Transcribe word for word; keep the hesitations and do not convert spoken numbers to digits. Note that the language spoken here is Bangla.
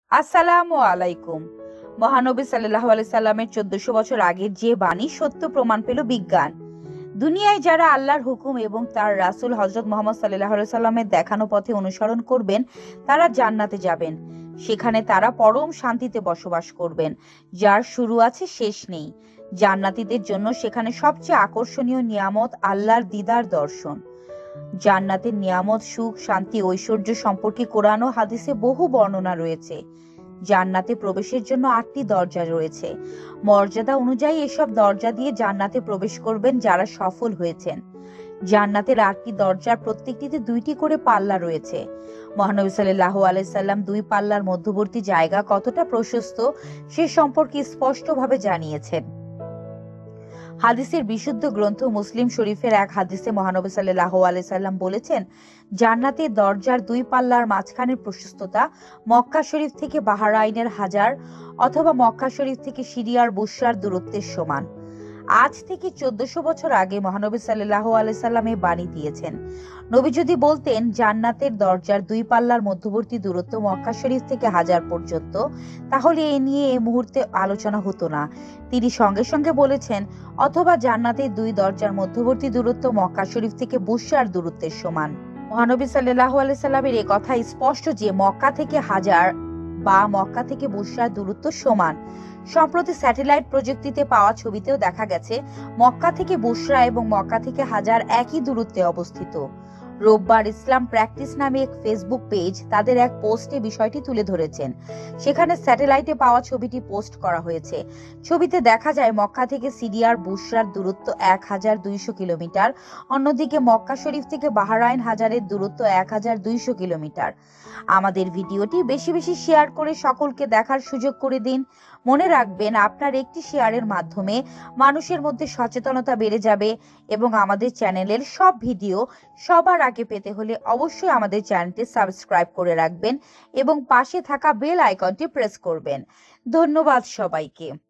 আসসালামু আলাইকুম। মহানবী সাল্লাল্লাহু আলাইহি সাল্লামের চোদ্দশো বছর আগের যে বাণী সত্য প্রমাণ পেল বিজ্ঞান। দুনিয়ায় যারা আল্লাহর হুকুম এবং তার রাসূল হযরত মুহাম্মদ সাল্লাল্লাহু আলাইহি সাল্লামের দেখানো পথে অনুসরণ করবেন তারা জান্নাতে যাবেন। সেখানে তারা পরম শান্তিতে বসবাস করবেন, যার শুরু আছে শেষ নেই। জান্নাতীদের জন্য সেখানে সবচেয়ে আকর্ষণীয় নিয়ামত আল্লাহর দিদার দর্শন। জান্নাতের নিয়ামত, সুখ, শান্তি, ঐশ্বর্য সম্পর্কে কোরআন ও হাদিসে বহু বর্ণনা রয়েছে। জান্নাতে প্রবেশের জন্য আটটি দরজা রয়েছে। মর্যাদা অনুযায়ী এসব দরজা দিয়ে জান্নাতে প্রবেশ করবেন যারা সফল হয়েছেন। জান্নাতের আটটি দরজার প্রত্যেকটিতে দুইটি করে পাল্লা রয়েছে। মহানবী সাল্লাল্লাহু আলাইহি সাল্লাম দুই পাল্লার মধ্যবর্তী জায়গা কতটা প্রশস্ত সে সম্পর্কে স্পষ্টভাবে জানিয়েছেন। হাদিসের বিশুদ্ধ গ্রন্থ মুসলিম শরীফের এক হাদিসে মহানবী সাল্লাল্লাহু আলাইহি সাল্লাম বলেছেন, জান্নাতের দরজার দুই পাল্লার মাঝখানের প্রশস্ততা মক্কা শরীফ থেকে বাহরাইনের হাজার অথবা মক্কা শরীফ থেকে সিরিয়ার বুশরার দূরত্বের সমান। আজ থেকে চোদ্দশো বছর আগে মহানবী সাল্লাল্লাহু আলাইহি সাল্লাম এই বাণী দিয়েছেন। নবী যদি বলতেন জান্নাতের দরজার দুই পাল্লার মধ্যবর্তী দূরত্ব মক্কা শরীফ থেকে হাজার পর্যন্ত, তাহলে এ নিয়ে এই মুহূর্তে আলোচনা হতো না। তিনি সঙ্গে সঙ্গে বলেছেন, অথবা জান্নাতের দুই দরজার মধ্যবর্তী দূরত্ব মক্কা শরীফ থেকে বুশরার দূরত্বের সমান। মহানবী সাল্লাল্লাহু আলাইহি সাল্লামের এই কথা স্পষ্ট যে মক্কা থেকে হাজার বা মক্কা থেকে বুশরার দূরত্ব সমান। সম্প্রতি স্যাটেলাইট প্রযুক্তিতে পাওয়া ছবিতেও দেখা গেছে মক্কা থেকে বুশরা এবং মক্কা থেকে হাজার একই দূরত্বে অবস্থিত। রোববার ইসলাম প্র্যাকটিস নামে এক ফেসবুক পেজ তাদের এক পোস্টে বিষয়টি তুলে ধরেছেন। সেখানে স্যাটেলাইটে পাওয়া ছবিটি পোস্ট করা হয়েছে। ছবিতে দেখা যায় মক্কা থেকে সিরিয়ার বুশরার দূরত্ব এক হাজার দুইশো কিলোমিটার, অন্যদিকে মক্কা শরীফ থেকে বাহরাইন হাজারের দূরত্ব এক হাজার দুইশো কিলোমিটার। আমাদের ভিডিওটি বেশি বেশি শেয়ার করে সকলকে দেখার সুযোগ করে দিন। মনে রাখবেন, আপনার একটি শেয়ারের মাধ্যমে মানুষের মধ্যে সচেতনতা বেড়ে যাবে এবং আমাদের চ্যানেলের সব ভিডিও সবার আগে পেতে হলে অবশ্যই আমাদের চ্যানেলটি সাবস্ক্রাইব করে রাখবেন এবং পাশে থাকা বেল আইকনটি প্রেস করবেন। ধন্যবাদ সবাইকে।